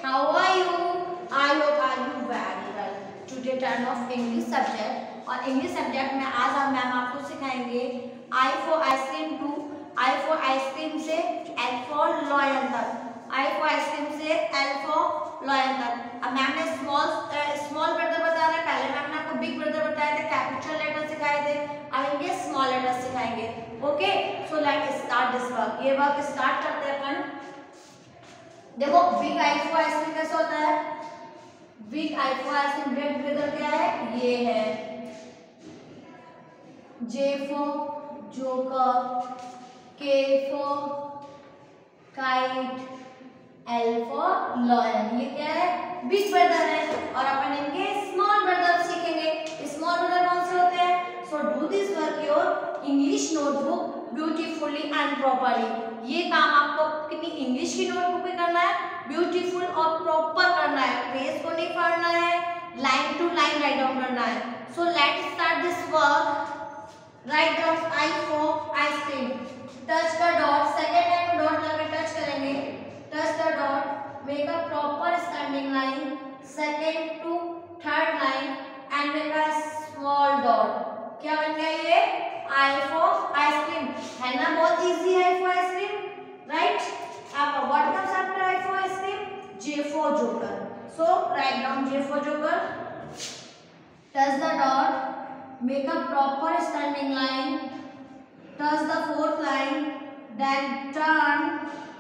how are you? I hope are you very well. Today turn of English subject और English subject में आज हम ma'am आपको सिखाएंगे I for ice cream to I for ice cream से L for lion तक, I for ice cream से L for lion तक। अब मैम ने स्मॉल ब्रदर बताया था, पहले मैम ने आपको बिग ब्रदर बताया था, कैपिटल लेटर सिखाए थे, अब इनके स्मॉल लेटर सिखाएंगे। Okay, so let start this work. ये वर्क स्टार्ट करते हैं अपन। देखो बिग आई फॉर आइसक्रीम कैसे होता है, big I for ice cream big brother क्या है, ये है J for joker, K for kite, L for lion, ये क्या है बिग ब्रदर है। और अपन इनके स्मॉल ब्रदर सीखेंगे। स्मॉल ब्रदर कौन से होते हैं? So do this work your English notebook beautifully and properly. ये काम आपको कितनी इंग्लिश की नोटबुक में करना है, ब्यूटीफुल और प्रॉपर करना है, पेज को नहीं पढ़ना है, line to line write down करना है। So let start this work. Write down I for ice cream, touch the dot, second time dot लगा टच करेंगे, touch the dot, make a proper standing line, second to third line and make a small dot. क्या बन गया ये? आई for ice cream है ना, बहुत easy है फॉर आइसक्रीम, राइट। अब what comes after I for ice cream? J for joker. So write down J for joker, touch the dot, make a proper standing line, touch the fourth line, then turn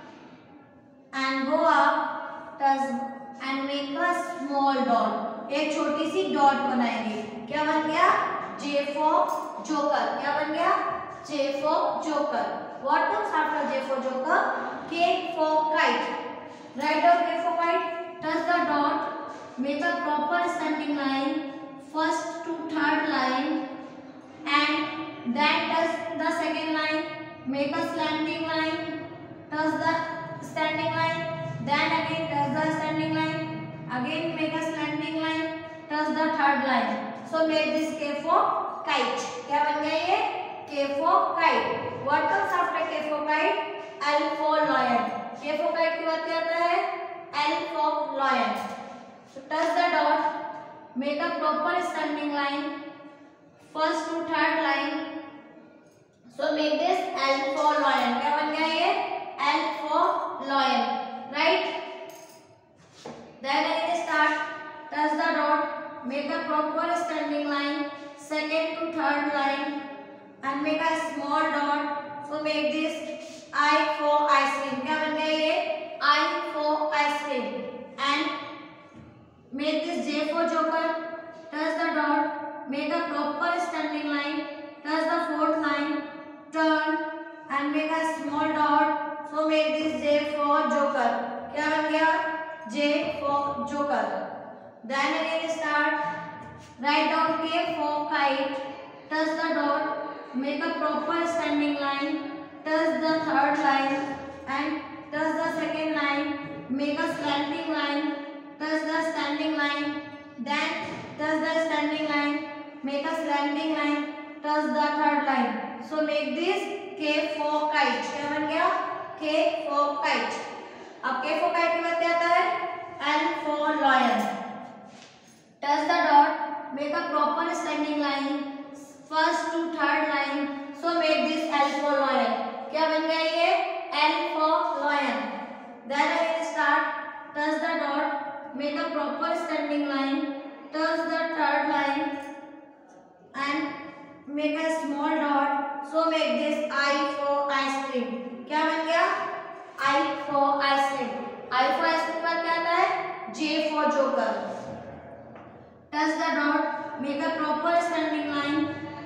and go up, touch and make a small dot. एक छोटी सी dot बनाएंगे। क्या बन गया? J for joker. क्या बन गया? J for joker. What comes after J for joker? K for kite. Write down K for kite. Touch the dot. Make a proper standing line. First to third line, and then touch the second line. Make a slanting line. Touch the standing line. Then again touch the standing line. Again make a slanting line. Touch the third line. So make this K for kite. क्या बन गया ये? K for kite. What comes after K for kite? L for lion. K for kite के बाद क्या आता है? L for lion. So touch the dot. Make a proper standing line. First to third line. So make this L for lion. क्या बन गया ये? L for lion. Right? Then again start. Touch the dot. Make a proper standing line. Second to third line. And make a small dot. So make this I for ice cream. क्या बन गया ये? I for ice cream. And make this J for joker. Touch the dot. Make a proper standing line. Touch the fourth line. Turn and make a small dot. So make this J for joker. क्या बन गया? J for joker. Then again start. Write down K for kite. Touch the dot. Make a proper standing line, touch the third line and touch the second line, make a slanting line, touch the standing line, then touch the standing line, make a slanting line, touch the third line. So make this K for kite. क्या बन गया? K for kite. अब K for kite के बाद क्या आता है? L for lion. Touch the dot, make a proper standing line, first to third line. So make this L for lion. क्या बन गया ये? L for lion. Then again start. Touch the dot. Make a proper standing line. Touch the third line and make a small dot. So make this I for ice cream. क्या बन गया? I for ice cream. I for ice cream पर क्या आता है? J for joker. Touch the dot. Make a proper standing line.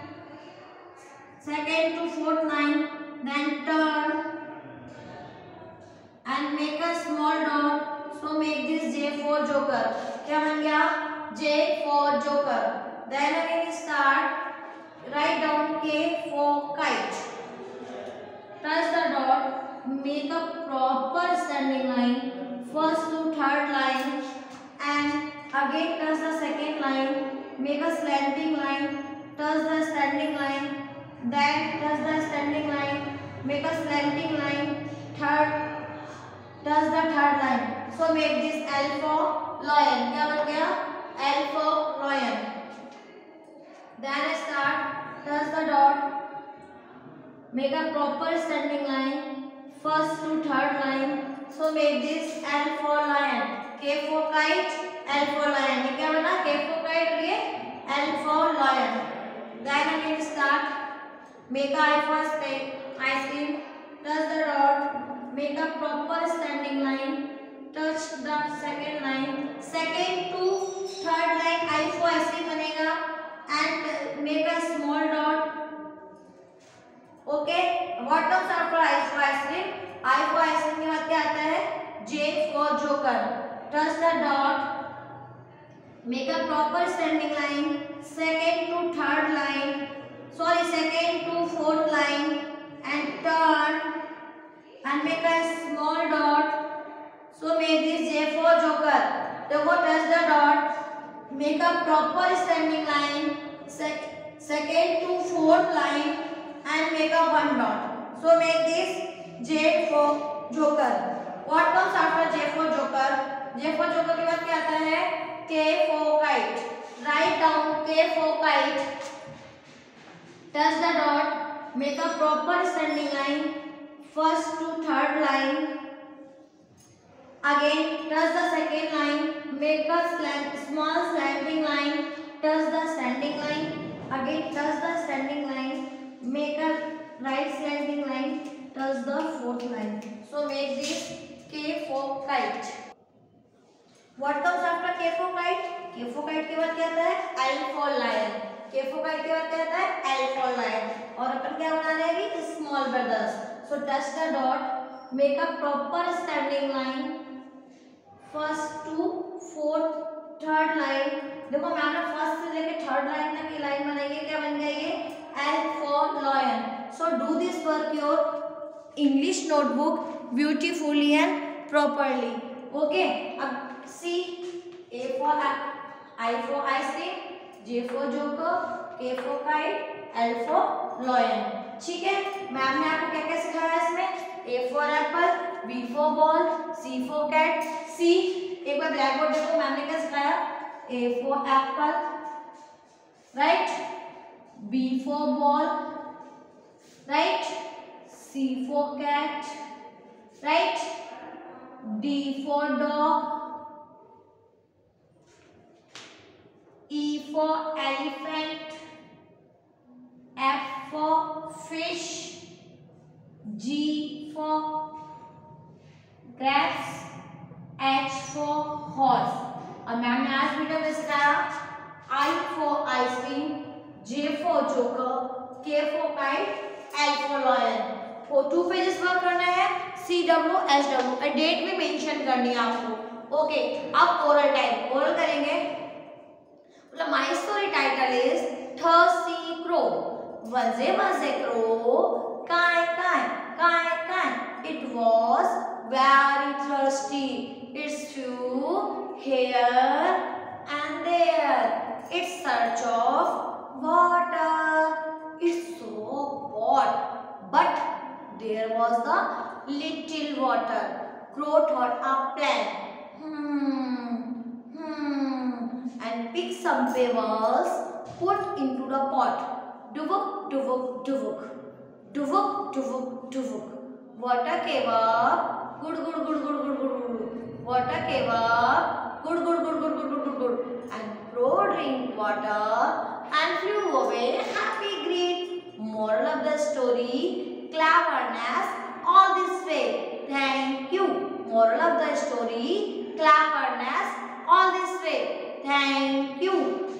Second to fourth line, then turn and make a small dot. So make this J for joker. क्या बन गया? J for joker. Then again start. Write down K for kite. Touch the dot. Make a proper standing line. First to third line, and again touch the second line. Make a slanting line. Touch the standing line. Then touch the standing line, make a slanting line, touch the third line. So make this L for lion. क्या बन गया? L for lion. Then start. Touch the dot. Make a proper standing line. First to third line. So make this L for lion. K for kite. L for lion. ये क्या बना? K for kite और ये L for lion. Then again start. Make a I for ice cream. Touch the dot. Make a proper standing line. Touch the second line. Second to third line I for ice cream बनेगा. And make a small dot. Okay. What comes after I for ice cream? I for ice cream के बाद क्या आता है? J for joker. Touch the dot. Make a proper standing line. Second to third line. Sorry, second to fourth line. And turn. And make a small dot. So make this J for joker. देखो touch the dot. Make a proper standing line. Second to fourth line and make a one dot. So make this J for joker. What comes after J for joker? J for joker के बाद क्या आता है? K for kite. Write down K for kite. Touch the dot. Make a proper standing line. First to third line. Again touch the second line. Make a small slanting line. Touch the standing line. Again touch the standing line. Make a right slanting line. Touch the fourth line. So make this K for kite. What comes after K for kite? K for kite के बाद क्या आता है? L for lion. K for kite के बाद क्या आता है? L for lion. और अपन क्या बना रहे हैं अभी? Small brothers. So touch the dot. Make a proper standing line. First to fourth third line. देखो मैंने फर्स्ट से लेके थर्ड लाइन तक की लाइन बनाई है. क्या बन गया ये? L for lion. So do this work your English notebook beautifully and properly. Okay. अब see A for I for ice cream, J for joker, K for kite, L for lion. ठीक है. Ma'am ने आपको क्या क्या सिखाया इसमें? A for apple, B for ball, C for cat. C एक बार ब्लैक बोर्ड देखो मैम ने क्या सिखाया? A for apple, right? B for ball, right? C for cat, right? D for dog, E for elephant, F for fish, G for grapes, H for horse. और ma'am ने आज video में सिखाया I for ice cream, J for joker, K for kite, L for lion. वो 2 pages work करना है. CW, SW और date भी मेंशन करनी है आपको. ओके. अब ओरल टाइम. ओरल करेंगे. मतलब my story title is thirsty crow. Was a crow, काय काय काय काय. It was very thirsty. It flew here and there. It search of water. It's so hot, but there was the little water. Crow thought a plan. And pick some pebbles, put into the pot. Duvuk, duvuk, duvuk. Duvuk, duvuk, duvuk. Water came up. Good, good, good, good, good, good, good. Water came up. Good, good, good, good, good, good, good, good. And crow drink water and flew away happy, great. Moral of the story: cleverness all this way. Thank you. Moral of the story: cleverness all this way. Thank you.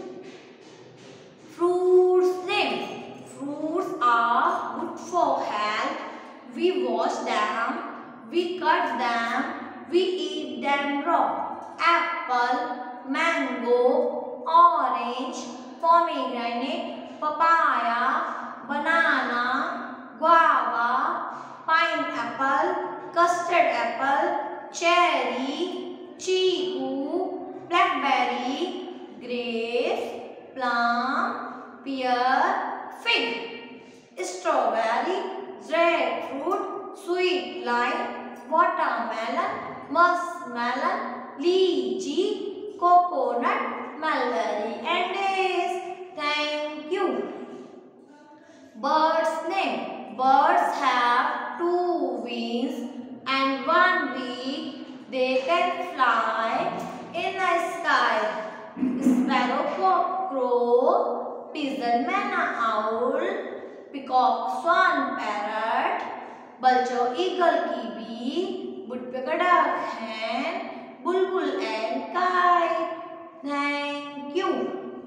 Fruits name. Fruits are good for health. We wash them. We cut them. We eat them raw. Apple, mango, orange, pomegranate, papaya, banana, guava, pineapple, custard apple, cherry, chiku, blackberry, grapes, plum, pear, fig, strawberry, red fruit, sweet lime, watermelon, muskmelon, lychee, coconut, mulberry and dates. Thank you. Birds name. Birds have two wings and one beak. They can fly in the sky. Sparrow crow, pigeon owl, peacock swan parrot, vulture eagle kiwi, woodpecker duck hen, bulbul and kite. Thank you.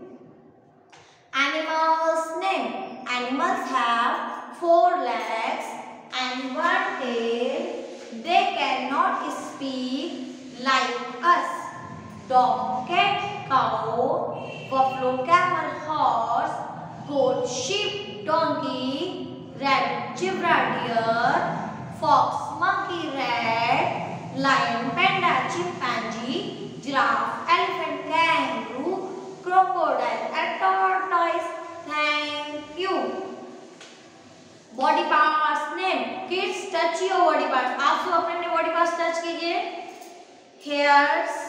Animals name. Animals have 4 legs and 1 tail. They cannot speak like us. Dog, cat, cow, buffalo, camel, horse, goat, sheep, donkey, rabbit, zebra, deer, fox, monkey, rat, lion, panda, chimpanzee, giraffe, elephant, kangaroo, crocodile and tortoise. Thank you. Body parts name. Kids touch your body parts. आप सब अपने अपने body parts touch कीजिए. Hairs,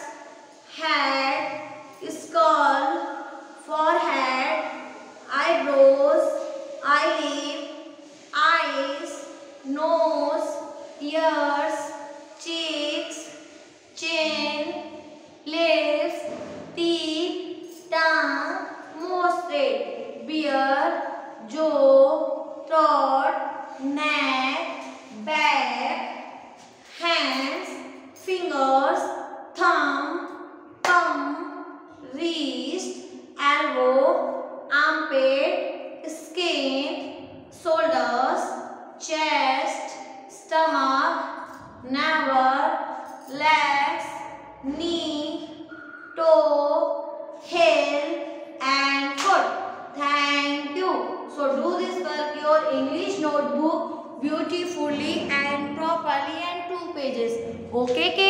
head, skull, forehead, eyebrows, eyelid, eyes, nose, ears, cheeks, chin, lips, teeth, tongue, nostril, beard, jaw, throat, neck, back, hands, fingers, thumb, wrist, elbow, armpit, skin, shoulders, chest, stomach, navel, legs, knee, toe, heel and foot. Thank you. So do this work your English notebook beautifully and properly and 2 pages. Okay,